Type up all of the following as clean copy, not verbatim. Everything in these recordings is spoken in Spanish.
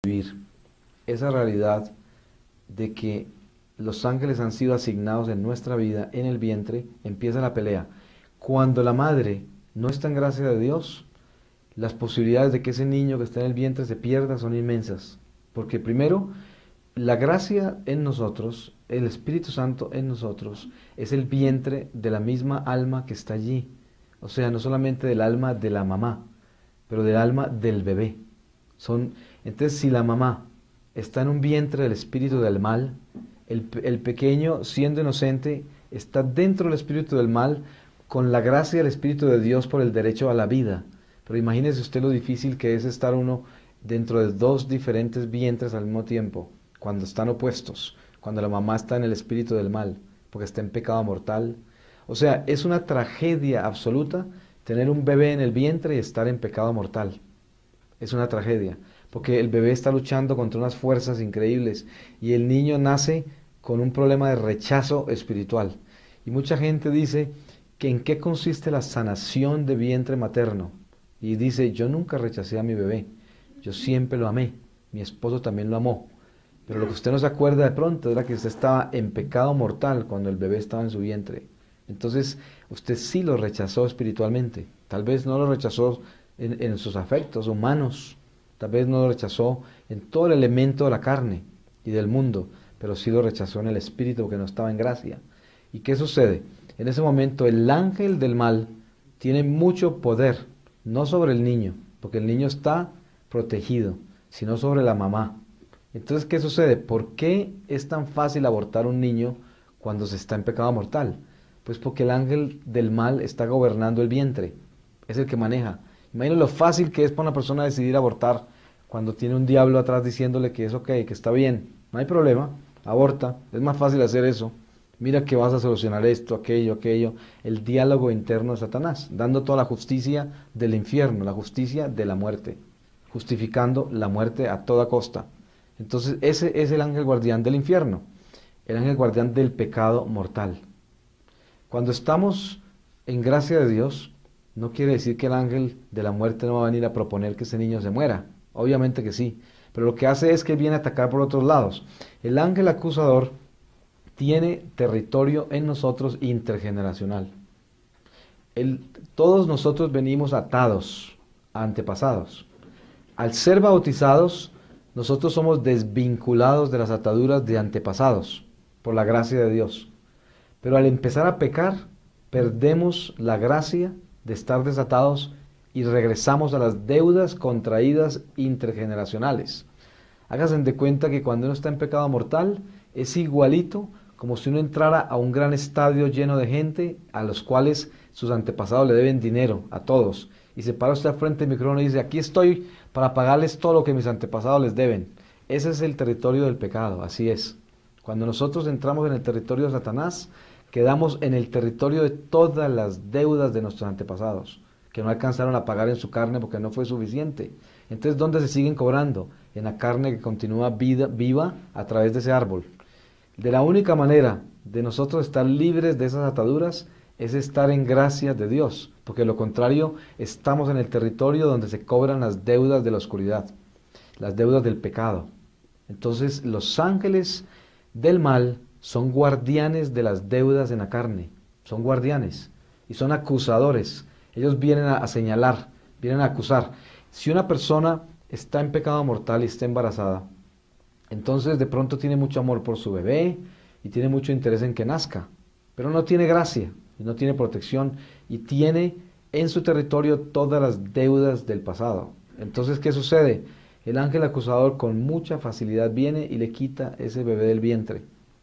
vivir esa realidad de que los ángeles han sido asignados en nuestra vida, en el vientre, empieza la pelea. Cuando la madre no está en gracia de Dios, las posibilidades de que ese niño que está en el vientre se pierda son inmensas. Porque primero, la gracia en nosotros, el Espíritu Santo en nosotros, es el vientre de la misma alma que está allí. O sea, no solamente del alma de la mamá, pero del alma del bebé. Entonces, si la mamá está en un vientre del espíritu del mal, el pequeño, siendo inocente, está dentro del espíritu del mal, con la gracia del Espíritu de Dios por el derecho a la vida. Pero imagínese usted lo difícil que es estar uno dentro de dos diferentes vientres al mismo tiempo, cuando están opuestos, cuando la mamá está en el espíritu del mal, porque está en pecado mortal. O sea, es una tragedia absoluta tener un bebé en el vientre y estar en pecado mortal. Es una tragedia, porque el bebé está luchando contra unas fuerzas increíbles y el niño nace con un problema de rechazo espiritual. Y mucha gente dice que en qué consiste la sanación de vientre materno. Y dice, yo nunca rechacé a mi bebé, yo siempre lo amé, mi esposo también lo amó. Pero lo que usted no se acuerda de pronto era que usted estaba en pecado mortal cuando el bebé estaba en su vientre. Entonces, usted sí lo rechazó espiritualmente. Tal vez no lo rechazó en sus afectos humanos, tal vez no lo rechazó en todo el elemento de la carne y del mundo, pero sí lo rechazó en el espíritu porque no estaba en gracia. ¿Y qué sucede? En ese momento el ángel del mal tiene mucho poder, no sobre el niño, porque el niño está protegido, sino sobre la mamá. Entonces, ¿qué sucede? ¿Por qué es tan fácil abortar un niño cuando se está en pecado mortal? Pues porque el ángel del mal está gobernando el vientre, es el que maneja. Imagínate lo fácil que es para una persona decidir abortar cuando tiene un diablo atrás diciéndole que es ok, que está bien, no hay problema, aborta, es más fácil hacer eso. Mira que vas a solucionar esto, aquello, aquello. El diálogo interno de Satanás, dando toda la justicia del infierno, la justicia de la muerte, justificando la muerte a toda costa. Entonces ese es el ángel guardián del infierno, el ángel guardián del pecado mortal. Cuando estamos en gracia de Dios, no quiere decir que el ángel de la muerte no va a venir a proponer que ese niño se muera. Obviamente que sí. Pero lo que hace es que viene a atacar por otros lados. El ángel acusador tiene territorio en nosotros intergeneracional. Todos nosotros venimos atados a antepasados. Al ser bautizados, nosotros somos desvinculados de las ataduras de antepasados, por la gracia de Dios. Pero al empezar a pecar, perdemos la gracia de estar desatados y regresamos a las deudas contraídas intergeneracionales. Háganse de cuenta que cuando uno está en pecado mortal, es igualito como si uno entrara a un gran estadio lleno de gente a los cuales sus antepasados le deben dinero, a todos. Y se para usted al frente del micrófono y dice, aquí estoy para pagarles todo lo que mis antepasados les deben. Ese es el territorio del pecado, así es. Cuando nosotros entramos en el territorio de Satanás, quedamos en el territorio de todas las deudas de nuestros antepasados, que no alcanzaron a pagar en su carne porque no fue suficiente. Entonces, ¿dónde se siguen cobrando? En la carne que continúa viva a través de ese árbol. De la única manera de nosotros estar libres de esas ataduras es estar en gracia de Dios, porque de lo contrario estamos en el territorio donde se cobran las deudas de la oscuridad, las deudas del pecado. Entonces los ángeles del mal son guardianes de las deudas en la carne, son guardianes y son acusadores. Ellos vienen a señalar, vienen a acusar. Si una persona está en pecado mortal y está embarazada, entonces de pronto tiene mucho amor por su bebé y tiene mucho interés en que nazca, pero no tiene gracia y no tiene protección y tiene en su territorio todas las deudas del pasado. Entonces, ¿qué sucede? El ángel acusador con mucha facilidad viene y le quita ese bebé del vientre.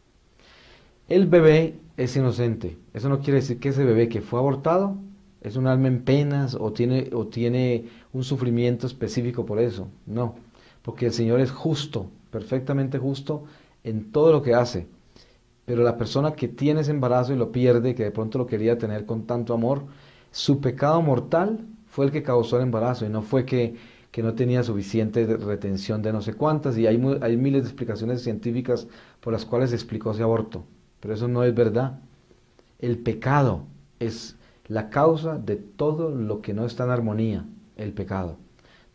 El bebé es inocente. Eso no quiere decir que ese bebé que fue abortado es un alma en penas o tiene un sufrimiento específico por eso. No, porque el Señor es justo, perfectamente justo en todo lo que hace. Pero la persona que tiene ese embarazo y lo pierde, que de pronto lo quería tener con tanto amor, su pecado mortal fue el que causó el embarazo y no fue que no tenía suficiente retención de no sé cuántas. Y hay miles de explicaciones científicas por las cuales se explicó ese aborto. Pero eso no es verdad. El pecado es la causa de todo lo que no está en armonía, el pecado.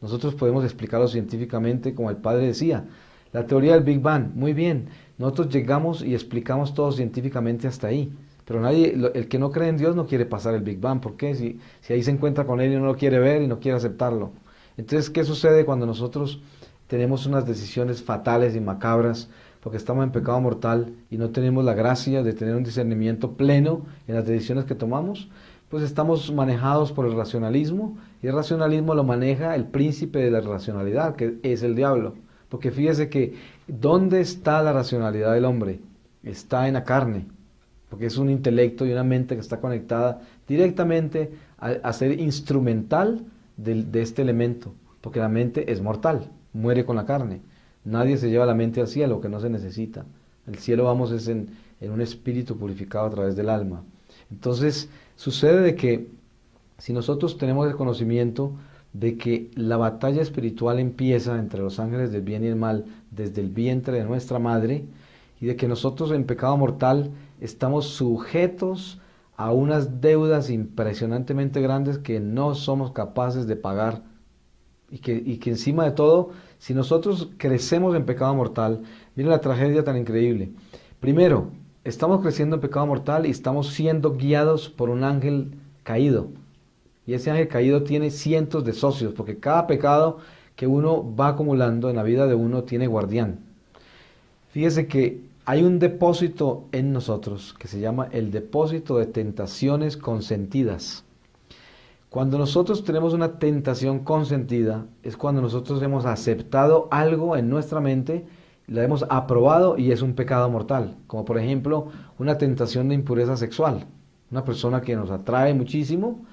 Nosotros podemos explicarlo científicamente, como el padre decía. La teoría del Big Bang, muy bien. Nosotros llegamos y explicamos todo científicamente hasta ahí. Pero nadie, el que no cree en Dios no quiere pasar el Big Bang. ¿Por qué? Si ahí se encuentra con él y no lo quiere ver y no quiere aceptarlo. Entonces, ¿qué sucede cuando nosotros tenemos unas decisiones fatales y macabras porque estamos en pecado mortal y no tenemos la gracia de tener un discernimiento pleno en las decisiones que tomamos? Pues estamos manejados por el racionalismo, y el racionalismo lo maneja el príncipe de la racionalidad, que es el diablo. Porque fíjese que ¿dónde está la racionalidad del hombre? Está en la carne, porque es un intelecto y una mente que está conectada directamente a ser instrumental de este elemento, porque la mente es mortal, muere con la carne. Nadie se lleva la mente al cielo, que no se necesita. El cielo vamos es en un espíritu purificado a través del alma. Entonces, sucede de que si nosotros tenemos el conocimiento de que la batalla espiritual empieza entre los ángeles del bien y el mal desde el vientre de nuestra madre, y de que nosotros en pecado mortal estamos sujetos a unas deudas impresionantemente grandes que no somos capaces de pagar, y que encima de todo, si nosotros crecemos en pecado mortal, miren la tragedia tan increíble. Primero, estamos creciendo en pecado mortal y estamos siendo guiados por un ángel caído. Y ese ángel caído tiene cientos de socios, porque cada pecado que uno va acumulando en la vida de uno tiene guardián. Fíjese que hay un depósito en nosotros que se llama el depósito de tentaciones consentidas. Cuando nosotros tenemos una tentación consentida, es cuando nosotros hemos aceptado algo en nuestra mente, la hemos aprobado y es un pecado mortal. Como por ejemplo, una tentación de impureza sexual. Una persona que nos atrae muchísimo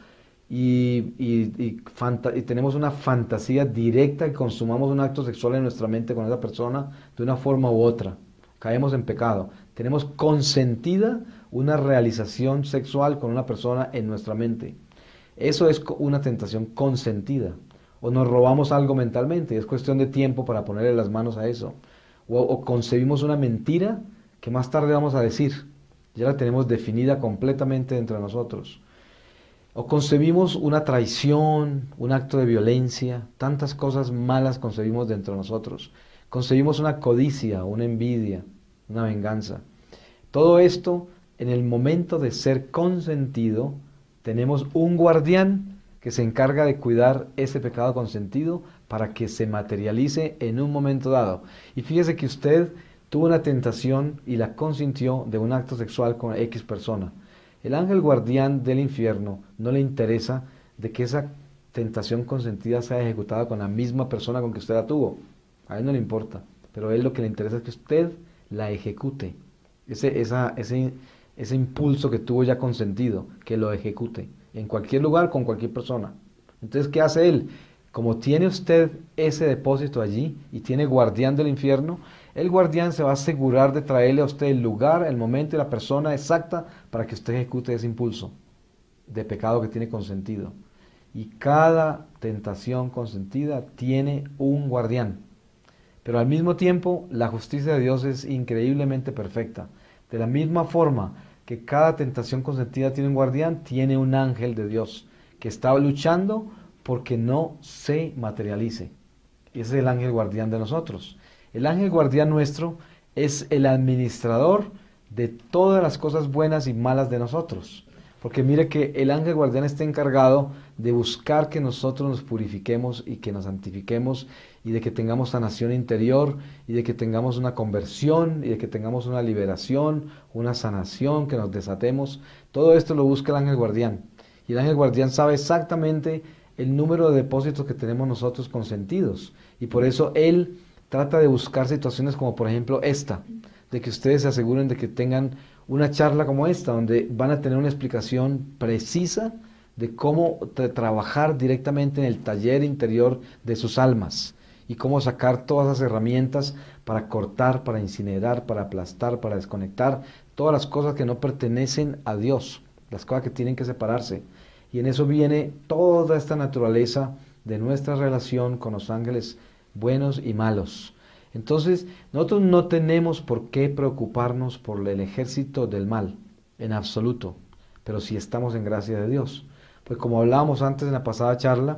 y tenemos una fantasía directa y consumamos un acto sexual en nuestra mente con esa persona de una forma u otra. Caemos en pecado. Tenemos consentida una realización sexual con una persona en nuestra mente. Eso es una tentación consentida. O nos robamos algo mentalmente, es cuestión de tiempo para ponerle las manos a eso. O concebimos una mentira que más tarde vamos a decir. Ya la tenemos definida completamente dentro de nosotros. O concebimos una traición, un acto de violencia, tantas cosas malas concebimos dentro de nosotros. Concebimos una codicia, una envidia, una venganza. Todo esto, en el momento de ser consentido, tenemos un guardián que se encarga de cuidar ese pecado consentido para que se materialice en un momento dado. Y fíjese que usted tuvo una tentación y la consintió de un acto sexual con X persona. El ángel guardián del infierno no le interesa de que esa tentación consentida sea ejecutada con la misma persona con que usted la tuvo. A él no le importa, pero a él lo que le interesa es que usted la ejecute. Ese impulso que tuvo ya consentido, que lo ejecute en cualquier lugar, con cualquier persona. Entonces, ¿qué hace él? Como tiene usted ese depósito allí y tiene guardián del infierno, el guardián se va a asegurar de traerle a usted el lugar, el momento y la persona exacta para que usted ejecute ese impulso de pecado que tiene consentido. Y cada tentación consentida tiene un guardián. Pero al mismo tiempo, la justicia de Dios es increíblemente perfecta. De la misma forma que cada tentación consentida tiene un guardián, tiene un ángel de Dios que está luchando porque no se materialice. Ese es el ángel guardián de nosotros. El ángel guardián nuestro es el administrador de todas las cosas buenas y malas de nosotros. Porque mire que el ángel guardián está encargado de buscar que nosotros nos purifiquemos y que nos santifiquemos y de que tengamos sanación interior y de que tengamos una conversión y de que tengamos una liberación, una sanación, que nos desatemos. Todo esto lo busca el ángel guardián. Y el ángel guardián sabe exactamente el número de depósitos que tenemos nosotros consentidos. Y por eso él trata de buscar situaciones como por ejemplo esta, de que ustedes se aseguren de que tengan una charla como esta, donde van a tener una explicación precisa de cómo trabajar directamente en el taller interior de sus almas y cómo sacar todas esas herramientas para cortar, para incinerar, para aplastar, para desconectar todas las cosas que no pertenecen a Dios, las cosas que tienen que separarse. Y en eso viene toda esta naturaleza de nuestra relación con los ángeles buenos y malos. Entonces, nosotros no tenemos por qué preocuparnos por el ejército del mal, en absoluto, pero si estamos en gracia de Dios. Pues como hablábamos antes en la pasada charla,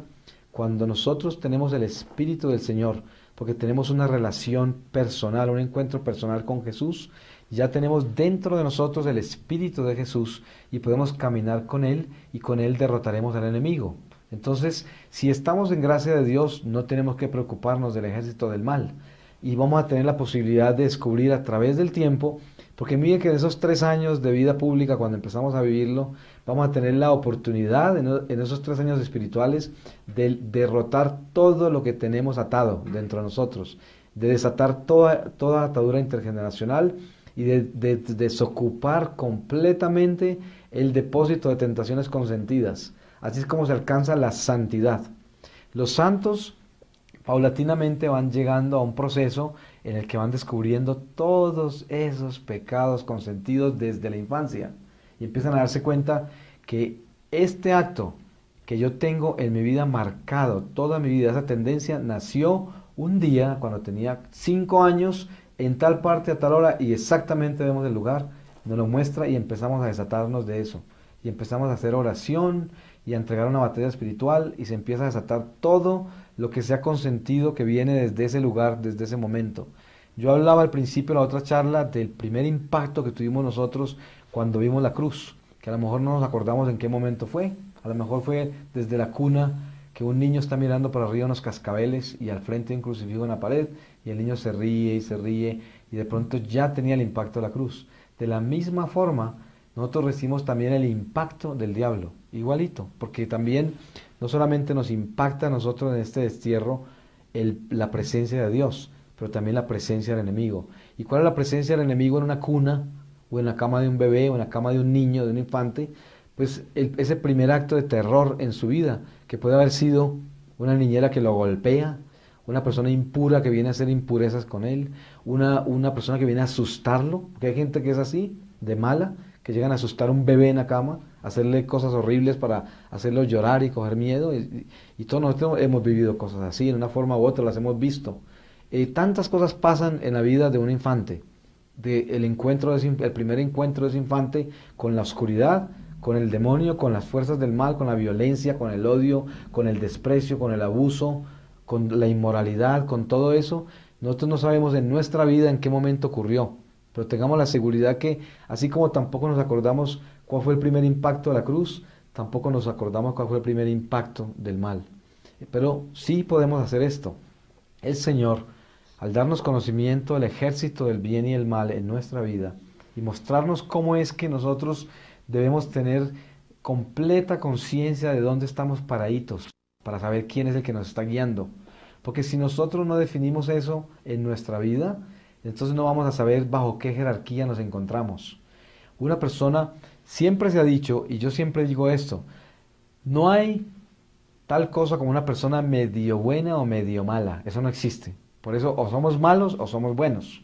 Cuando nosotros tenemos el Espíritu del Señor, porque tenemos una relación personal, un encuentro personal con Jesús, ya tenemos dentro de nosotros el Espíritu de Jesús y podemos caminar con Él y con Él derrotaremos al enemigo. Entonces, si estamos en gracia de Dios, no tenemos que preocuparnos del ejército del mal y vamos a tener la posibilidad de descubrir a través del tiempo, porque miren que en esos 3 años de vida pública, cuando empezamos a vivirlo, vamos a tener la oportunidad en esos 3 años espirituales de derrotar todo lo que tenemos atado dentro de nosotros, de desatar toda atadura intergeneracional y de desocupar completamente el depósito de tentaciones consentidas. Así es como se alcanza la santidad. Los santos paulatinamente van llegando a un proceso en el que van descubriendo todos esos pecados consentidos desde la infancia y empiezan a darse cuenta que este acto que yo tengo en mi vida marcado, toda mi vida, esa tendencia nació un día cuando tenía 5 años en tal parte a tal hora y exactamente vemos el lugar, nos lo muestra y empezamos a desatarnos de eso y empezamos a hacer oración y a entregar una batalla espiritual y se empieza a desatar todo lo que se ha consentido que viene desde ese lugar, desde ese momento. Yo hablaba al principio de la otra charla del primer impacto que tuvimos nosotros cuando vimos la cruz, que a lo mejor no nos acordamos en qué momento fue, a lo mejor fue desde la cuna que un niño está mirando para arriba unos cascabeles y al frente un crucifijo en la pared y el niño se ríe y de pronto ya tenía el impacto de la cruz. De la misma forma, nosotros recibimos también el impacto del diablo, igualito, porque también no solamente nos impacta a nosotros en este destierro la presencia de Dios, pero también la presencia del enemigo. ¿Y cuál es la presencia del enemigo en una cuna, o en la cama de un bebé, o en la cama de un niño, de un infante? Pues ese primer acto de terror en su vida, que puede haber sido una niñera que lo golpea, una persona impura que viene a hacer impurezas con él, una persona que viene a asustarlo, porque hay gente que es así, de mala, que llegan a asustar a un bebé en la cama, hacerle cosas horribles para hacerlo llorar y coger miedo, y todos nosotros hemos vivido cosas así, en una forma u otra las hemos visto. Tantas cosas pasan en la vida de un infante, el primer encuentro de ese infante con la oscuridad, con el demonio, con las fuerzas del mal, con la violencia, con el odio, con el desprecio, con el abuso, con la inmoralidad, con todo eso. Nosotros no sabemos en nuestra vida en qué momento ocurrió, pero tengamos la seguridad que, así como tampoco nos acordamos cuál fue el primer impacto de la cruz, tampoco nos acordamos cuál fue el primer impacto del mal. Pero sí podemos hacer esto. El Señor, al darnos conocimiento del ejército del bien y el mal en nuestra vida y mostrarnos cómo es que nosotros debemos tener completa conciencia de dónde estamos paraditos para saber quién es el que nos está guiando. Porque si nosotros no definimos eso en nuestra vida, entonces no vamos a saber bajo qué jerarquía nos encontramos. Una persona, siempre se ha dicho, y yo siempre digo esto, no hay tal cosa como una persona medio buena o medio mala, eso no existe. Por eso o somos malos o somos buenos.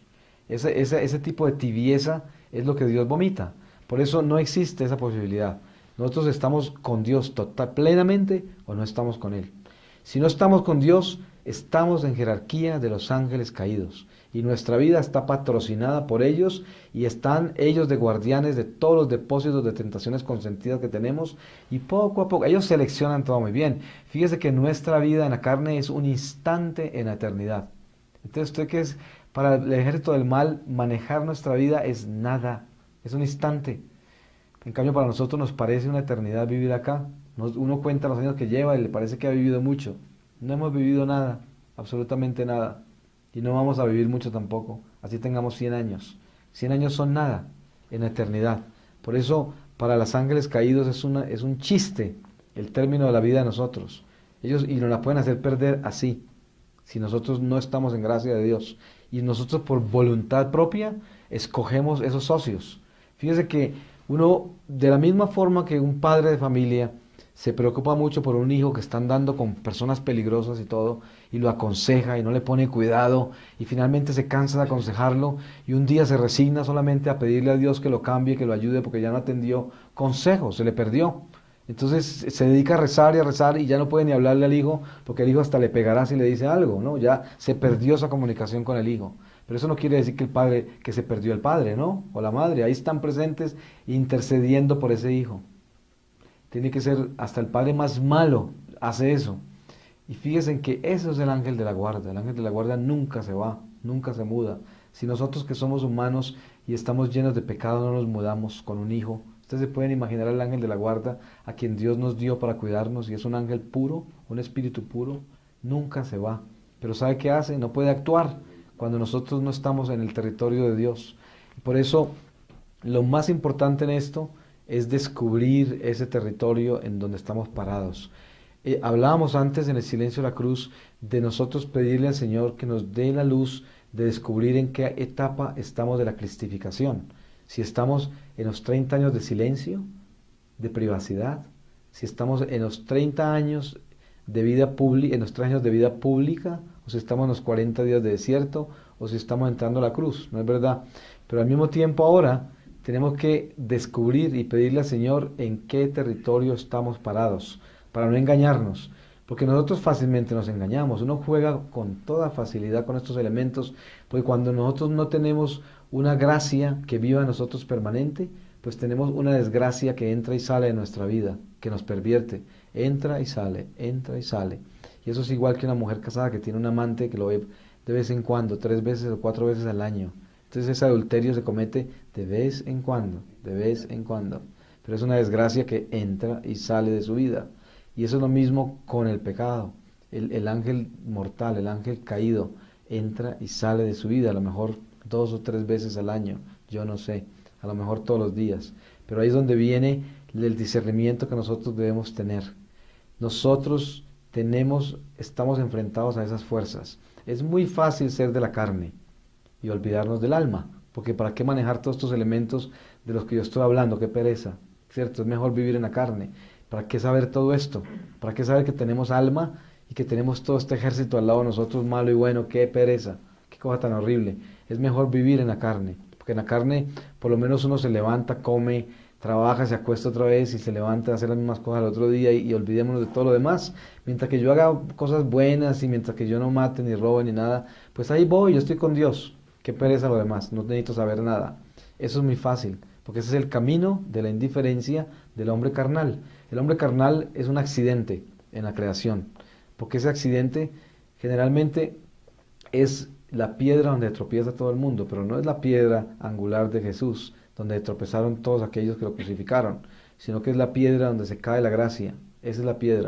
Ese tipo de tibieza es lo que Dios vomita. Por eso no existe esa posibilidad. Nosotros estamos con Dios plenamente o no estamos con Él. Si no estamos con Dios, estamos en jerarquía de los ángeles caídos. Y nuestra vida está patrocinada por ellos y están ellos de guardianes de todos los depósitos de tentaciones consentidas que tenemos. Y poco a poco, ellos seleccionan todo muy bien. Fíjese que nuestra vida en la carne es un instante en la eternidad. Entonces, usted que es para el ejército del mal, manejar nuestra vida es nada, es un instante. En cambio, para nosotros nos parece una eternidad vivir acá. Uno cuenta los años que lleva y le parece que ha vivido mucho. No hemos vivido nada, absolutamente nada. Y no vamos a vivir mucho tampoco. Así tengamos 100 años. 100 años son nada en la eternidad. Por eso, para los ángeles caídos es un chiste el término de la vida de nosotros. Ellos y nos la pueden hacer perder así, si nosotros no estamos en gracia de Dios. Y nosotros por voluntad propia escogemos esos socios. Fíjese que uno, de la misma forma que un padre de familia se preocupa mucho por un hijo que está andando con personas peligrosas y todo, y lo aconseja y no le pone cuidado, y finalmente se cansa de aconsejarlo, y un día se resigna solamente a pedirle a Dios que lo cambie, que lo ayude, porque ya no atendió consejos, se le perdió. Entonces se dedica a rezar y ya no puede ni hablarle al hijo, porque el hijo hasta le pegará si le dice algo, ¿no? Ya se perdió esa comunicación con el hijo. Pero eso no quiere decir que se perdió el padre, ¿no? O la madre, ahí están presentes intercediendo por ese hijo. Tiene que ser, hasta el padre más malo hace eso. Y fíjense en que eso es el ángel de la guarda. El ángel de la guarda nunca se va, nunca se muda. Si nosotros que somos humanos y estamos llenos de pecado no nos mudamos con un hijo, ustedes se pueden imaginar al ángel de la guarda a quien Dios nos dio para cuidarnos y es un ángel puro, un espíritu puro, nunca se va. Pero ¿sabe qué hace? No puede actuar cuando nosotros no estamos en el territorio de Dios. Por eso, lo más importante en esto es descubrir ese territorio en donde estamos parados. Hablábamos antes en el silencio de la cruz de nosotros pedirle al Señor que nos dé la luz de descubrir en qué etapa estamos de la cristificación. Si estamos en los 30 años de silencio, de privacidad, si estamos en los 30 años de vida pública, en los 3 años de vida pública, o si estamos en los 40 días de desierto, o si estamos entrando a la cruz, ¿no es verdad? Pero al mismo tiempo ahora tenemos que descubrir y pedirle al Señor en qué territorio estamos parados, para no engañarnos, porque nosotros fácilmente nos engañamos, uno juega con toda facilidad con estos elementos, porque cuando nosotros no tenemos una gracia que viva en nosotros permanente, pues tenemos una desgracia que entra y sale de nuestra vida, que nos pervierte, entra y sale, entra y sale. Y eso es igual que una mujer casada que tiene un amante que lo ve de vez en cuando, 3 veces o 4 veces al año. Entonces ese adulterio se comete de vez en cuando, de vez en cuando. Pero es una desgracia que entra y sale de su vida. Y eso es lo mismo con el pecado. El ángel mortal, el ángel caído, entra y sale de su vida, a lo mejor 2 o 3 veces al año, yo no sé, a lo mejor todos los días. Pero ahí es donde viene el discernimiento que nosotros debemos tener. Nosotros estamos enfrentados a esas fuerzas. Es muy fácil ser de la carne y olvidarnos del alma, porque ¿para qué manejar todos estos elementos de los que yo estoy hablando? Qué pereza, ¿cierto? Es mejor vivir en la carne. ¿Para qué saber todo esto? ¿Para qué saber que tenemos alma y que tenemos todo este ejército al lado de nosotros, malo y bueno? ¡Qué pereza! ¡Qué cosa tan horrible! Es mejor vivir en la carne, porque en la carne por lo menos uno se levanta, come, trabaja, se acuesta otra vez y se levanta a hacer las mismas cosas al otro día y olvidémonos de todo lo demás. Mientras que yo haga cosas buenas y mientras que yo no mate, ni robe, ni nada, pues ahí voy, yo estoy con Dios. ¡Qué pereza lo demás! No necesito saber nada. Eso es muy fácil, porque ese es el camino de la indiferencia del hombre carnal. El hombre carnal es un accidente en la creación, porque ese accidente generalmente es la piedra donde tropieza todo el mundo, pero no es la piedra angular de Jesús, donde tropezaron todos aquellos que lo crucificaron, sino que es la piedra donde se cae la gracia. Esa es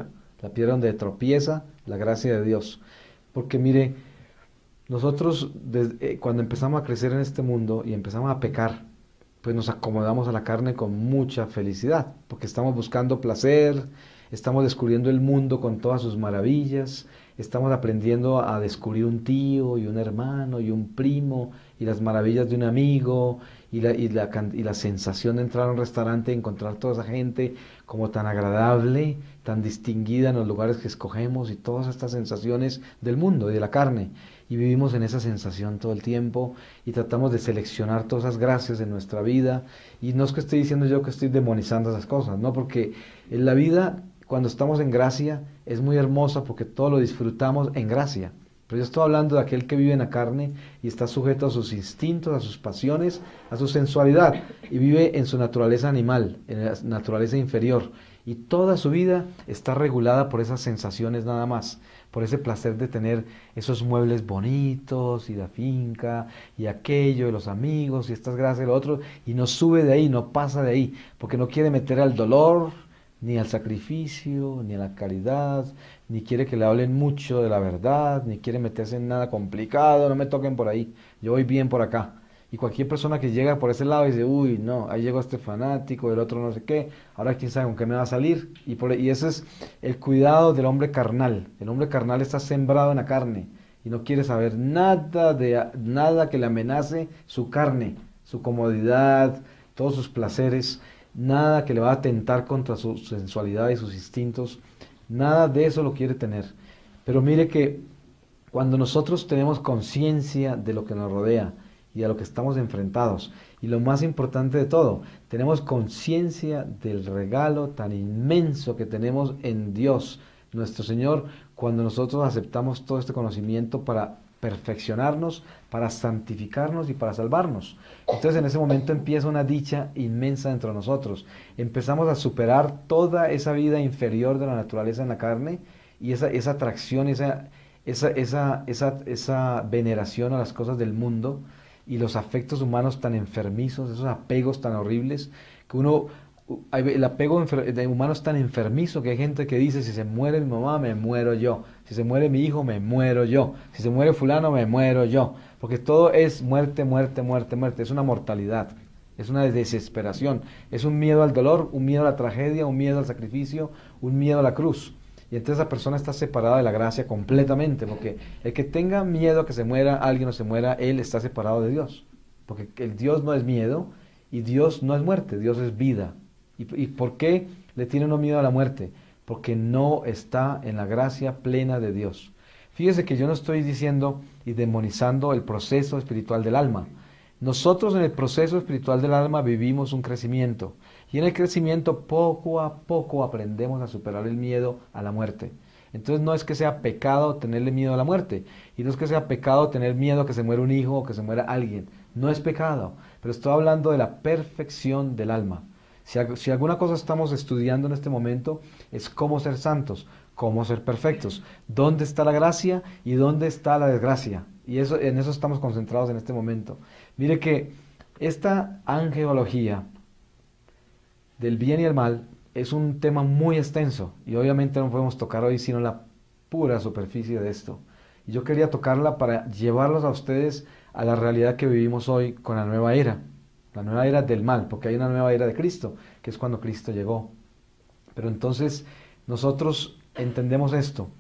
la piedra donde tropieza la gracia de Dios. Porque mire, nosotros cuando empezamos a crecer en este mundo y empezamos a pecar, pues nos acomodamos a la carne con mucha felicidad, porque estamos buscando placer, estamos descubriendo el mundo con todas sus maravillas, estamos aprendiendo a descubrir un tío y un hermano y un primo y las maravillas de un amigo y la sensación de entrar a un restaurante y encontrar toda esa gente como tan agradable, tan distinguida en los lugares que escogemos y todas estas sensaciones del mundo y de la carne. Y vivimos en esa sensación todo el tiempo y tratamos de seleccionar todas esas gracias en nuestra vida. Y no es que esté diciendo yo que estoy demonizando esas cosas, no, porque en la vida, cuando estamos en gracia, es muy hermosa porque todo lo disfrutamos en gracia. Pero yo estoy hablando de aquel que vive en la carne y está sujeto a sus instintos, a sus pasiones, a su sensualidad y vive en su naturaleza animal, en la naturaleza inferior. Y toda su vida está regulada por esas sensaciones nada más, por ese placer de tener esos muebles bonitos y la finca y aquello y los amigos y estas gracias y lo otro, y no sube de ahí, no pasa de ahí, porque no quiere meter al dolor, ni al sacrificio, ni a la caridad, ni quiere que le hablen mucho de la verdad, ni quiere meterse en nada complicado, no me toquen por ahí, yo voy bien por acá. Y cualquier persona que llega por ese lado dice, uy, no, ahí llegó este fanático, el otro no sé qué, ahora quién sabe con qué me va a salir. Y ese es el cuidado del hombre carnal. El hombre carnal está sembrado en la carne y no quiere saber nada que le amenace su carne, su comodidad, todos sus placeres, nada que le va a atentar contra su sensualidad y sus instintos, nada de eso lo quiere tener. Pero mire que cuando nosotros tenemos conciencia de lo que nos rodea, y a lo que estamos enfrentados. Y lo más importante de todo, tenemos conciencia del regalo tan inmenso que tenemos en Dios, nuestro Señor, cuando nosotros aceptamos todo este conocimiento para perfeccionarnos, para santificarnos y para salvarnos. Entonces en ese momento empieza una dicha inmensa dentro de nosotros. Empezamos a superar toda esa vida inferior de la naturaleza en la carne y esa atracción, esa veneración a las cosas del mundo y los afectos humanos tan enfermizos, esos apegos tan horribles, que el apego de humano es tan enfermizo que hay gente que dice, si se muere mi mamá, me muero yo, si se muere mi hijo, me muero yo, si se muere fulano, me muero yo, porque todo es muerte, muerte, muerte, muerte, es una mortalidad. Es una desesperación, es un miedo al dolor, un miedo a la tragedia, un miedo al sacrificio, un miedo a la cruz. Y entonces esa persona está separada de la gracia completamente, porque el que tenga miedo a que se muera alguien o se muera él, está separado de Dios. Porque el Dios no es miedo y Dios no es muerte, Dios es vida. ¿Y por qué le tiene uno miedo a la muerte? Porque no está en la gracia plena de Dios. Fíjese que yo no estoy diciendo y demonizando el proceso espiritual del alma. Nosotros en el proceso espiritual del alma vivimos un crecimiento y en el crecimiento poco a poco aprendemos a superar el miedo a la muerte. Entonces no es que sea pecado tenerle miedo a la muerte y no es que sea pecado tener miedo a que se muera un hijo o que se muera alguien. No es pecado, pero estoy hablando de la perfección del alma. Si alguna cosa estamos estudiando en este momento es cómo ser santos, cómo ser perfectos, dónde está la gracia y dónde está la desgracia. Y en eso estamos concentrados en este momento. Mire que esta angeología del bien y el mal es un tema muy extenso y obviamente no podemos tocar hoy sino la pura superficie de esto. Y yo quería tocarla para llevarlos a ustedes a la realidad que vivimos hoy con la nueva era del mal, porque hay una nueva era de Cristo, que es cuando Cristo llegó. Pero entonces nosotros entendemos esto.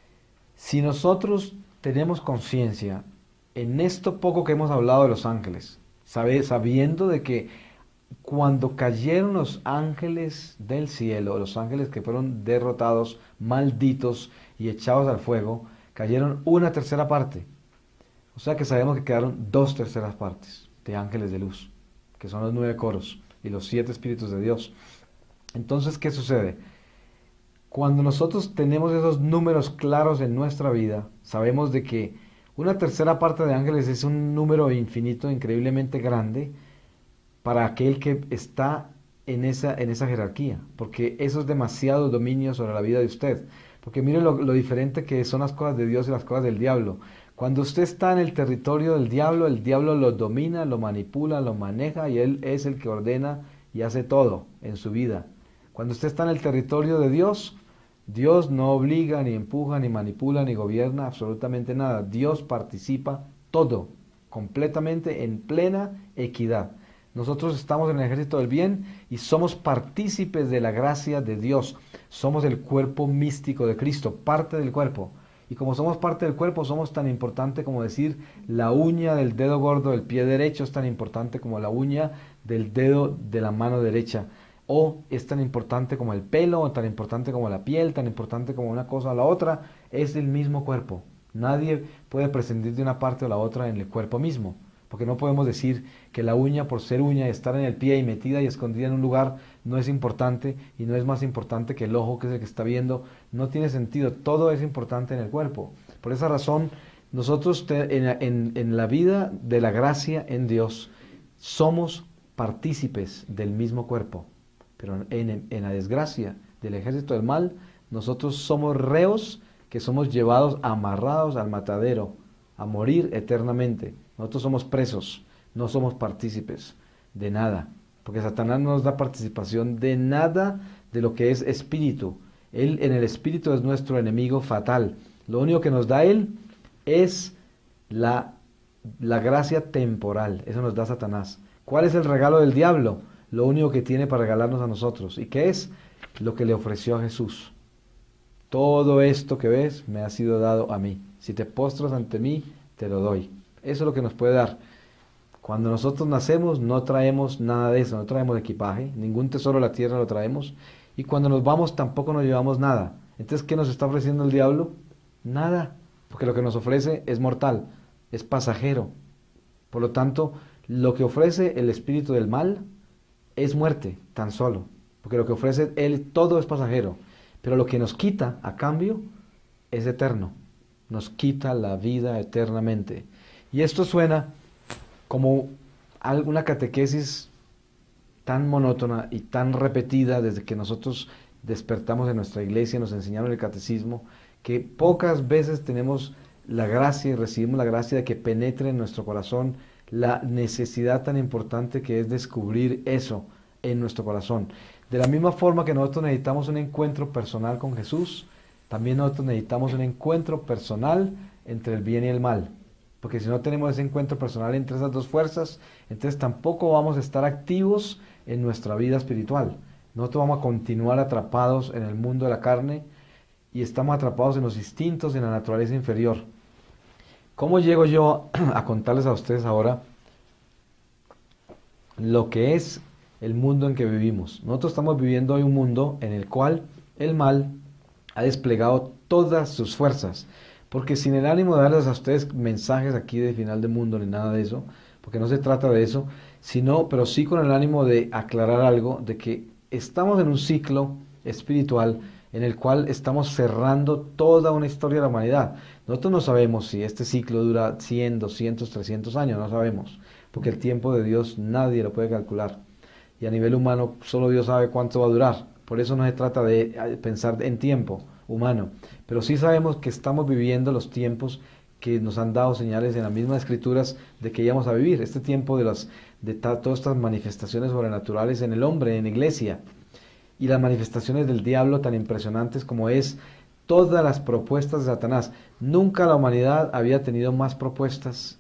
Si nosotros tenemos conciencia en esto poco que hemos hablado de los ángeles, sabiendo de que cuando cayeron los ángeles del cielo, los ángeles que fueron derrotados, malditos y echados al fuego, cayeron una tercera parte. O sea que sabemos que quedaron dos terceras partes de ángeles de luz, que son los 9 coros y los 7 espíritus de Dios. Entonces, ¿qué sucede? Cuando nosotros tenemos esos números claros en nuestra vida, sabemos de que una tercera parte de ángeles es un número infinito, increíblemente grande, para aquel que está en esa jerarquía, porque eso es demasiado dominio sobre la vida de usted. Porque mire lo diferente que son las cosas de Dios y las cosas del diablo. Cuando usted está en el territorio del diablo, el diablo lo domina, lo manipula, lo maneja y él es el que ordena y hace todo en su vida. Cuando usted está en el territorio de Dios, Dios no obliga, ni empuja, ni manipula, ni gobierna absolutamente nada. Dios participa todo, completamente en plena equidad. Nosotros estamos en el ejército del bien y somos partícipes de la gracia de Dios. Somos el cuerpo místico de Cristo, parte del cuerpo. Y como somos parte del cuerpo, somos tan importante como decir la uña del dedo gordo del pie derecho es tan importante como la uña del dedo de la mano derecha. O es tan importante como el pelo, o tan importante como la piel, tan importante como una cosa o la otra. Es el mismo cuerpo. Nadie puede prescindir de una parte o la otra en el cuerpo mismo. Porque no podemos decir que la uña, por ser uña y estar en el pie y metida y escondida en un lugar, no es importante y no es más importante que el ojo, que es el que está viendo. No tiene sentido. Todo es importante en el cuerpo. Por esa razón, nosotros en la vida de la gracia en Dios somos partícipes del mismo cuerpo. Pero en la desgracia del ejército del mal, nosotros somos reos que somos llevados amarrados al matadero, a morir eternamente. Nosotros somos presos, no somos partícipes de nada, porque Satanás no nos da participación de nada de lo que es espíritu. Él en el espíritu es nuestro enemigo fatal. Lo único que nos da él es la gracia temporal. Eso nos da Satanás. ¿Cuál es el regalo del diablo? Lo único que tiene para regalarnos a nosotros. ¿Y qué es? Lo que le ofreció a Jesús. Todo esto que ves me ha sido dado a mí. Si te postras ante mí, te lo doy. Eso es lo que nos puede dar. Cuando nosotros nacemos no traemos nada de eso, no traemos equipaje, ningún tesoro de la tierra lo traemos. Y cuando nos vamos tampoco nos llevamos nada. Entonces, ¿qué nos está ofreciendo el diablo? Nada, porque lo que nos ofrece es mortal, es pasajero. Por lo tanto, lo que ofrece el espíritu del mal es muerte, tan solo. Porque lo que ofrece él, todo es pasajero. Pero lo que nos quita a cambio es eterno. Nos quita la vida eternamente. Y esto suena como una catequesis tan monótona y tan repetida desde que nosotros despertamos en nuestra iglesia, nos enseñaron el catecismo, que pocas veces tenemos la gracia y recibimos la gracia de que penetre en nuestro corazón la necesidad tan importante que es descubrir eso en nuestro corazón. De la misma forma que nosotros necesitamos un encuentro personal con Jesús, también nosotros necesitamos un encuentro personal entre el bien y el mal. Porque si no tenemos ese encuentro personal entre esas dos fuerzas, entonces tampoco vamos a estar activos en nuestra vida espiritual. Nosotros vamos a continuar atrapados en el mundo de la carne y estamos atrapados en los instintos, en la naturaleza inferior. ¿Cómo llego yo a contarles a ustedes ahora lo que es el mundo en que vivimos? Nosotros estamos viviendo hoy un mundo en el cual el mal ha desplegado todas sus fuerzas. Porque sin el ánimo de darles a ustedes mensajes aquí de final de mundo ni nada de eso, porque no se trata de eso, sino, pero sí con el ánimo de aclarar algo, de que estamos en un ciclo espiritual en el cual estamos cerrando toda una historia de la humanidad. Nosotros no sabemos si este ciclo dura 100, 200, 300 años, no sabemos, porque el tiempo de Dios nadie lo puede calcular. Y a nivel humano solo Dios sabe cuánto va a durar. Por eso no se trata de pensar en tiempo humano, pero sí sabemos que estamos viviendo los tiempos que nos han dado señales en las mismas escrituras de que íbamos a vivir, este tiempo de todas estas manifestaciones sobrenaturales en el hombre, en la iglesia, y las manifestaciones del diablo tan impresionantes como es todas las propuestas de Satanás. Nunca la humanidad había tenido más propuestas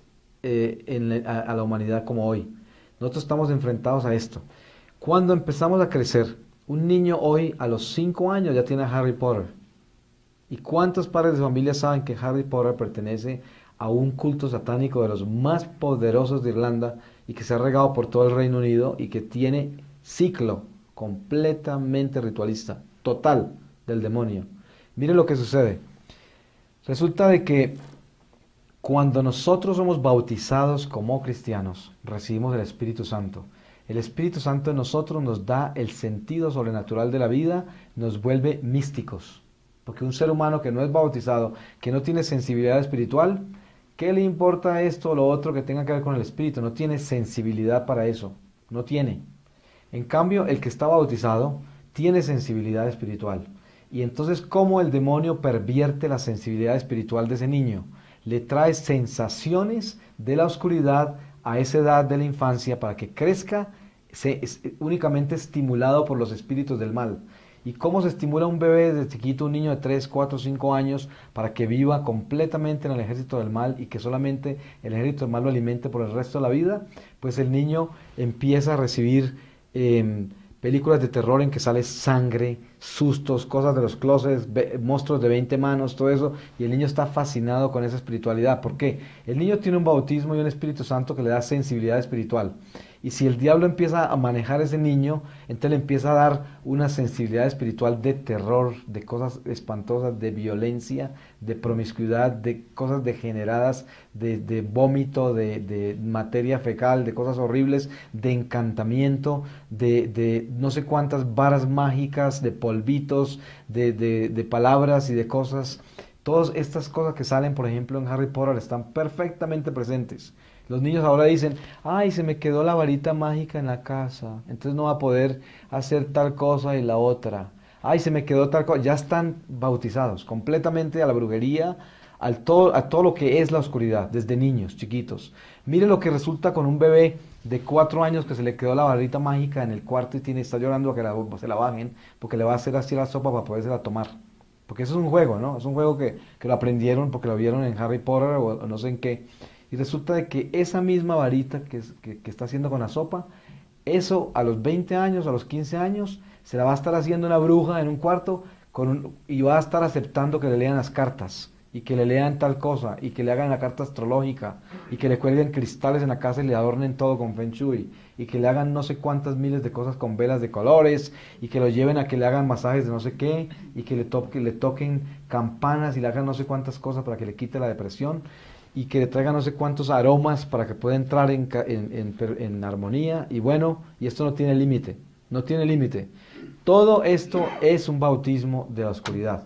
a la humanidad como hoy. Nosotros estamos enfrentados a esto. Cuando empezamos a crecer, un niño hoy a los 5 años ya tiene a Harry Potter. ¿Y cuántos padres de familia saben que Harry Potter pertenece a un culto satánico de los más poderosos de Irlanda y que se ha regado por todo el Reino Unido y que tiene ciclo completamente ritualista, total del demonio? Mire lo que sucede. Resulta de que cuando nosotros somos bautizados como cristianos, recibimos el Espíritu Santo. El Espíritu Santo en nosotros nos da el sentido sobrenatural de la vida, nos vuelve místicos. Porque un ser humano que no es bautizado, que no tiene sensibilidad espiritual, ¿qué le importa esto o lo otro que tenga que ver con el Espíritu? No tiene sensibilidad para eso, no tiene. En cambio, el que está bautizado tiene sensibilidad espiritual. Y entonces, ¿cómo el demonio pervierte la sensibilidad espiritual de ese niño? Le trae sensaciones de la oscuridad a esa edad de la infancia para que crezca únicamente estimulado por los espíritus del mal. ¿Y cómo se estimula un bebé desde chiquito, un niño de 3, 4, 5 años, para que viva completamente en el ejército del mal y que solamente el ejército del mal lo alimente por el resto de la vida? Pues el niño empieza a recibir películas de terror en que sale sangre, sustos, cosas de los closets, monstruos de 20 manos, todo eso, y el niño está fascinado con esa espiritualidad. ¿Por qué? El niño tiene un bautismo y un Espíritu Santo que le da sensibilidad espiritual. Y si el diablo empieza a manejar a ese niño, entonces le empieza a dar una sensibilidad espiritual de terror, de cosas espantosas, de violencia, de promiscuidad, de cosas degeneradas, de vómito, de materia fecal, de cosas horribles, de encantamiento, de no sé cuántas varas mágicas, de polvitos, de palabras y de cosas. Todas estas cosas que salen, por ejemplo, en Harry Potter están perfectamente presentes. Los niños ahora dicen, ay, se me quedó la varita mágica en la casa, entonces no va a poder hacer tal cosa y la otra. Ay, se me quedó tal cosa. Ya están bautizados completamente a la brujería, a todo lo que es la oscuridad, desde niños, chiquitos. Mire lo que resulta con un bebé de 4 años que se le quedó la varita mágica en el cuarto y está llorando a que se la bajen, porque le va a hacer así la sopa para podérsela tomar. Porque eso es un juego, ¿no? Es un juego que lo aprendieron porque lo vieron en Harry Potter o no sé en qué. Y resulta de que esa misma varita que está haciendo con la sopa, eso a los 20 años, a los 15 años, se la va a estar haciendo una bruja en un cuarto y va a estar aceptando que le lean las cartas y que le lean tal cosa y que le hagan la carta astrológica y que le cuelguen cristales en la casa y le adornen todo con Feng Shui y que le hagan no sé cuántas miles de cosas con velas de colores y que lo lleven a que le hagan masajes de no sé qué y que le toquen campanas y le hagan no sé cuántas cosas para que le quite la depresión y que le traigan no sé cuántos aromas para que pueda entrar en armonía. Y bueno, y esto no tiene límite, no tiene límite. Todo esto es un bautismo de la oscuridad.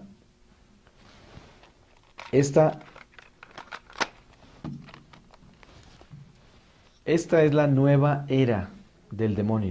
Esta es la nueva era del demonio.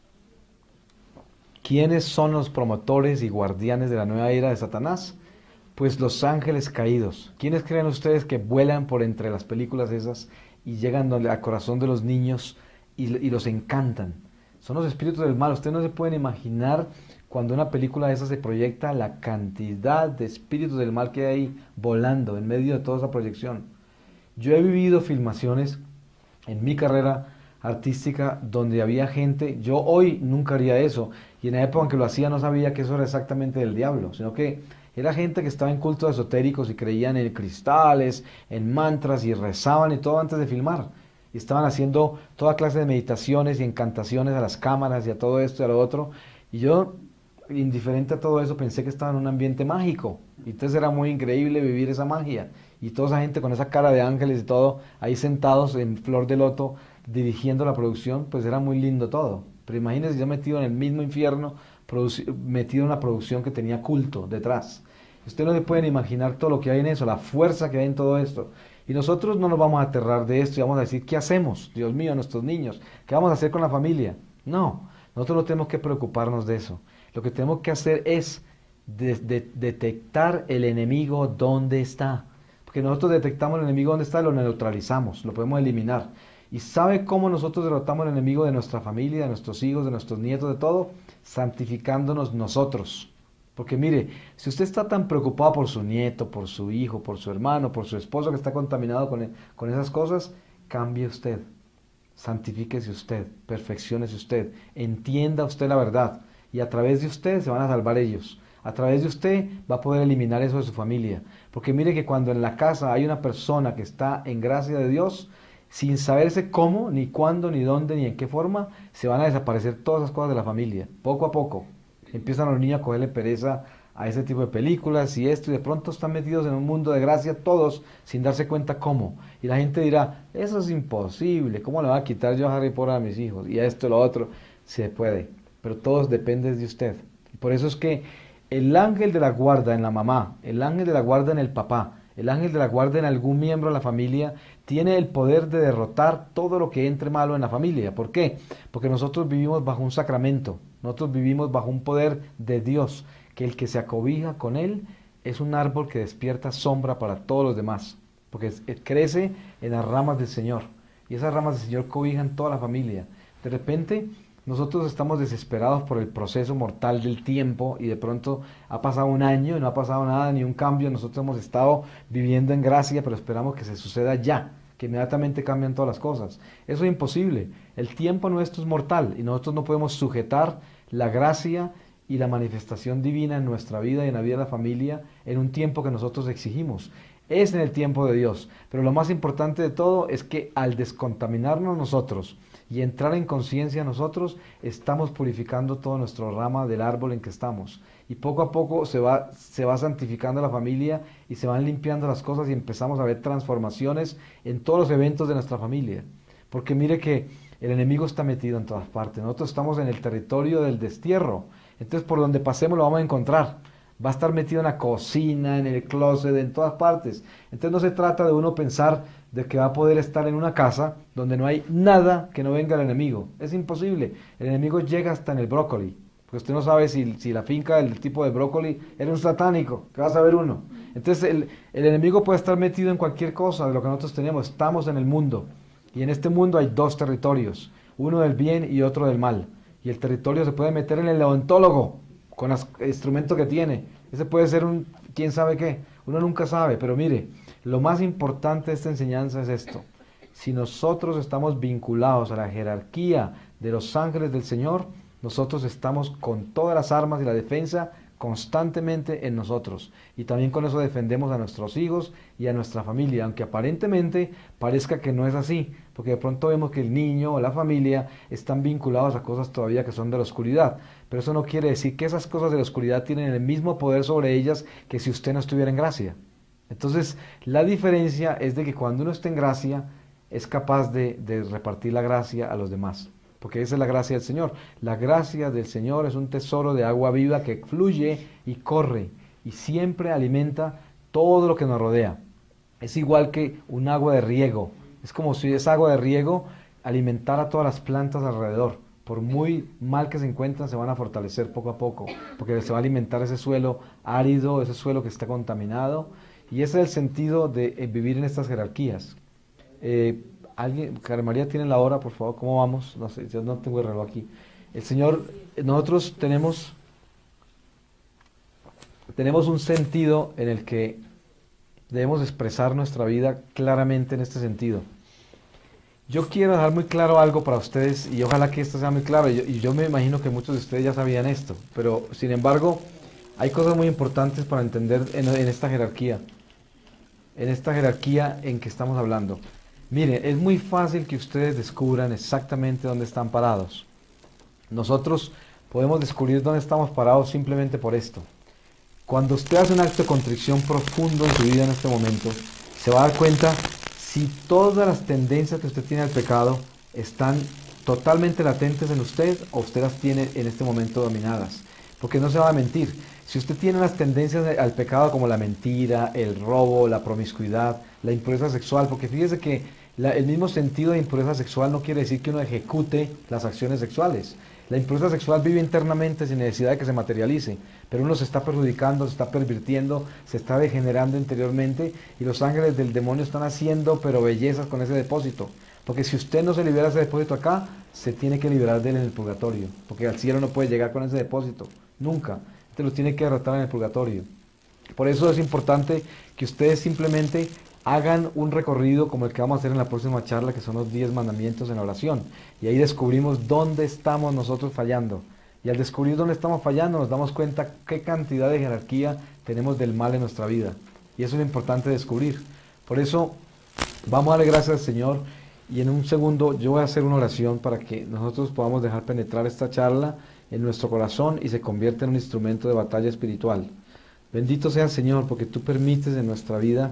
¿Quiénes son los promotores y guardianes de la nueva era de Satanás? Pues los ángeles caídos. ¿Quiénes creen ustedes que vuelan por entre las películas esas y llegan al corazón de los niños y los encantan? Son los espíritus del mal. Ustedes no se pueden imaginar cuando una película de esas se proyecta la cantidad de espíritus del mal que hay ahí volando en medio de toda esa proyección. Yo he vivido filmaciones en mi carrera artística donde había gente, yo hoy nunca haría eso, y en la época en que lo hacía no sabía que eso era exactamente del diablo, sino que era gente que estaba en cultos esotéricos y creían en cristales, en mantras y rezaban y todo antes de filmar. Y estaban haciendo toda clase de meditaciones y encantaciones a las cámaras y a todo esto y a lo otro. Y yo, indiferente a todo eso, pensé que estaba en un ambiente mágico. Y entonces era muy increíble vivir esa magia. Y toda esa gente con esa cara de ángeles y todo, ahí sentados en flor de loto, dirigiendo la producción, pues era muy lindo todo. Pero imagínense yo metido en el mismo infierno, metido en una producción que tenía culto detrás. Ustedes no se pueden imaginar todo lo que hay en eso, la fuerza que hay en todo esto. Y nosotros no nos vamos a aterrar de esto y vamos a decir, ¿qué hacemos? Dios mío, nuestros niños, ¿qué vamos a hacer con la familia? No, nosotros no tenemos que preocuparnos de eso. Lo que tenemos que hacer es detectar el enemigo dónde está. Porque nosotros detectamos el enemigo dónde está, lo neutralizamos, lo podemos eliminar. ¿Y sabe cómo nosotros derrotamos al enemigo de nuestra familia, de nuestros hijos, de nuestros nietos, de todo? Santificándonos nosotros. Porque mire, si usted está tan preocupado por su nieto, por su hijo, por su hermano, por su esposo que está contaminado con esas cosas, cambie usted, santifíquese usted, perfecciónese usted, entienda usted la verdad y a través de usted se van a salvar ellos. A través de usted va a poder eliminar eso de su familia. Porque mire que cuando en la casa hay una persona que está en gracia de Dios, sin saberse cómo, ni cuándo, ni dónde, ni en qué forma, se van a desaparecer todas esas cosas de la familia, poco a poco. Empiezan los niños a cogerle pereza a ese tipo de películas y esto, y de pronto están metidos en un mundo de gracia todos sin darse cuenta cómo. Y la gente dirá, eso es imposible, ¿cómo le va a quitar yo a Harry Potter a mis hijos? Y a esto y lo otro, se puede, pero todos dependen de usted. Y por eso es que el ángel de la guarda en la mamá, el ángel de la guarda en el papá, el ángel de la guarda en algún miembro de la familia, tiene el poder de derrotar todo lo que entre malo en la familia. ¿Por qué? Porque nosotros vivimos bajo un sacramento, nosotros vivimos bajo un poder de Dios, que el que se acobija con él es un árbol que despierta sombra para todos los demás, porque crece en las ramas del Señor, y esas ramas del Señor cobijan toda la familia. De repente, nosotros estamos desesperados por el proceso mortal del tiempo y de pronto ha pasado un año y no ha pasado nada, ni un cambio. Nosotros hemos estado viviendo en gracia, pero esperamos que se suceda ya, que inmediatamente cambien todas las cosas. Eso es imposible. El tiempo nuestro es mortal y nosotros no podemos sujetar la gracia y la manifestación divina en nuestra vida y en la vida de la familia en un tiempo que nosotros exigimos. Es en el tiempo de Dios, pero lo más importante de todo es que al descontaminarnos nosotros y entrar en conciencia nosotros, estamos purificando todo nuestro rama del árbol en que estamos. Y poco a poco se va santificando la familia y se van limpiando las cosas y empezamos a ver transformaciones en todos los eventos de nuestra familia. Porque mire que el enemigo está metido en todas partes. Nosotros estamos en el territorio del destierro. Entonces por donde pasemos lo vamos a encontrar. Va a estar metido en la cocina, en el closet, en todas partes. Entonces no se trata de uno pensar de que va a poder estar en una casa donde no hay nada que no venga el enemigo. Es imposible. El enemigo llega hasta en el brócoli. Porque usted no sabe si la finca del tipo de brócoli era un satánico. ¿Qué va a saber uno? Entonces el enemigo puede estar metido en cualquier cosa de lo que nosotros tenemos. Estamos en el mundo. Y en este mundo hay dos territorios. Uno del bien y otro del mal. Y el territorio se puede meter en el odontólogo con el instrumento que tiene. Ese puede ser un quién sabe qué. Uno nunca sabe. Pero mire, lo más importante de esta enseñanza es esto. Si nosotros estamos vinculados a la jerarquía de los ángeles del Señor, nosotros estamos con todas las armas y la defensa constantemente en nosotros. Y también con eso defendemos a nuestros hijos y a nuestra familia, aunque aparentemente parezca que no es así, porque de pronto vemos que el niño o la familia están vinculados a cosas todavía que son de la oscuridad. Pero eso no quiere decir que esas cosas de la oscuridad tienen el mismo poder sobre ellas que si usted no estuviera en gracia. Entonces, la diferencia es de que cuando uno está en gracia, es capaz de repartir la gracia a los demás. Porque esa es la gracia del Señor. La gracia del Señor es un tesoro de agua viva que fluye y corre y siempre alimenta todo lo que nos rodea. Es igual que un agua de riego. Es como si esa agua de riego alimentara todas las plantas alrededor. por muy mal que se encuentran, se van a fortalecer poco a poco, porque se va a alimentar ese suelo árido, ese suelo que está contaminado, y ese es el sentido de vivir en estas jerarquías. Eh, Karen María, ¿tiene la hora, por favor? ¿Cómo vamos? No sé, yo no tengo el reloj aquí. El Señor, nosotros tenemos un sentido en el que debemos expresar nuestra vida claramente en este sentido. Yo quiero dejar muy claro algo para ustedes y ojalá que esto sea muy claro. Y yo me imagino que muchos de ustedes ya sabían esto, pero sin embargo hay cosas muy importantes para entender en esta jerarquía en que estamos hablando. Miren, es muy fácil que ustedes descubran exactamente dónde están parados. Nosotros podemos descubrir dónde estamos parados simplemente por esto. Cuando usted hace un acto de contrición profundo en su vida en este momento, se va a dar cuenta si todas las tendencias que usted tiene al pecado están totalmente latentes en usted o usted las tiene en este momento dominadas. Porque no se va a mentir. Si usted tiene las tendencias al pecado como la mentira, el robo, la promiscuidad, la impureza sexual, porque fíjese que el mismo sentido de impureza sexual no quiere decir que uno ejecute las acciones sexuales. La impureza sexual vive internamente sin necesidad de que se materialice, pero uno se está perjudicando, se está pervirtiendo, se está degenerando interiormente y los ángeles del demonio están haciendo pero bellezas con ese depósito. Porque si usted no se libera ese depósito acá, se tiene que liberar de él en el purgatorio, porque al cielo no puede llegar con ese depósito, nunca. Te lo tiene que derrotar en el purgatorio. Por eso es importante que ustedes simplemente hagan un recorrido como el que vamos a hacer en la próxima charla, que son los 10 mandamientos en la oración. Y ahí descubrimos dónde estamos nosotros fallando. Y al descubrir dónde estamos fallando, nos damos cuenta qué cantidad de jerarquía tenemos del mal en nuestra vida. Y eso es lo importante descubrir. Por eso, vamos a darle gracias al Señor. Y en un segundo yo voy a hacer una oración para que nosotros podamos dejar penetrar esta charla en nuestro corazón y se convierta en un instrumento de batalla espiritual. Bendito sea el Señor, porque tú permites en nuestra vida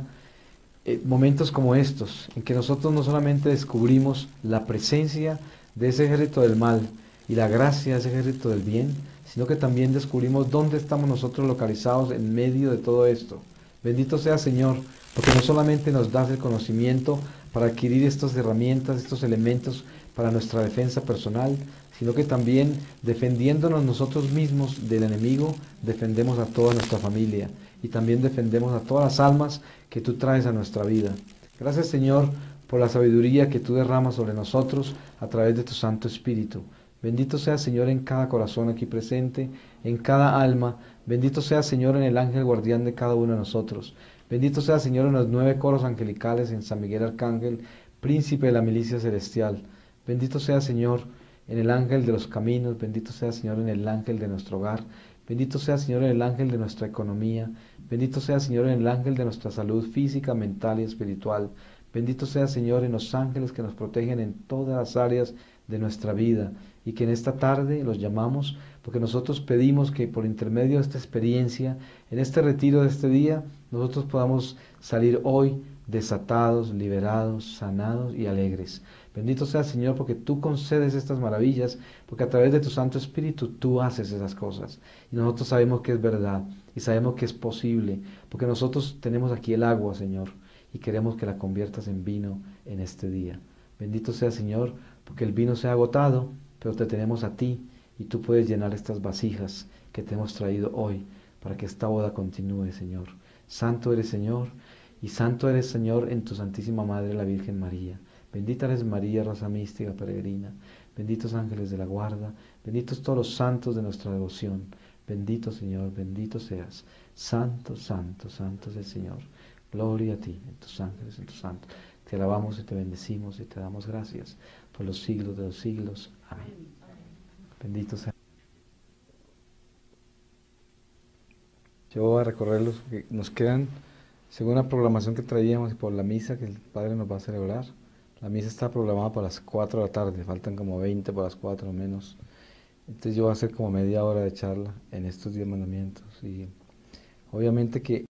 momentos como estos, en que nosotros no solamente descubrimos la presencia de ese ejército del mal y la gracia de ese ejército del bien, sino que también descubrimos dónde estamos nosotros localizados en medio de todo esto. Bendito sea Señor, porque no solamente nos das el conocimiento para adquirir estas herramientas, estos elementos para nuestra defensa personal, sino que también defendiéndonos nosotros mismos del enemigo, defendemos a toda nuestra familia y también defendemos a todas las almas que tú traes a nuestra vida. Gracias Señor por la sabiduría que tú derramas sobre nosotros a través de tu Santo Espíritu. Bendito sea Señor en cada corazón aquí presente, en cada alma. Bendito sea Señor en el ángel guardián de cada uno de nosotros. Bendito sea Señor en los 9 coros angelicales, en San Miguel Arcángel, príncipe de la milicia celestial. Bendito sea Señor en el ángel de los caminos. Bendito sea Señor en el ángel de nuestro hogar. Bendito sea Señor en el ángel de nuestra economía. Bendito sea Señor en el ángel de nuestra salud física, mental y espiritual. Bendito sea Señor en los ángeles que nos protegen en todas las áreas de nuestra vida y que en esta tarde los llamamos porque nosotros pedimos que por intermedio de esta experiencia, en este retiro de este día, nosotros podamos salir hoy desatados, liberados, sanados y alegres. Bendito sea Señor porque tú concedes estas maravillas, porque a través de tu Santo Espíritu tú haces esas cosas. Y nosotros sabemos que es verdad y sabemos que es posible, porque nosotros tenemos aquí el agua, Señor, y queremos que la conviertas en vino en este día. Bendito sea Señor porque el vino se ha agotado, pero te tenemos a ti y tú puedes llenar estas vasijas que te hemos traído hoy para que esta boda continúe, Señor. Santo eres, Señor, y santo eres, Señor, en tu Santísima Madre, la Virgen María. Bendita eres María, rosa mística, peregrina. Benditos ángeles de la guarda. Benditos todos los santos de nuestra devoción. Bendito, Señor, bendito seas. Santo, santo, santo es el Señor. Gloria a ti, en tus ángeles, en tus santos. Te alabamos y te bendecimos y te damos gracias por los siglos de los siglos. Amén. Bendito sea. Yo voy a recorrerlos porque nos quedan, según la programación que traíamos y por la misa que el Padre nos va a celebrar. La misa está programada para las 4 de la tarde, faltan como 20 para las 4 o menos. Entonces yo voy a hacer como media hora de charla en estos 10 mandamientos. Y obviamente que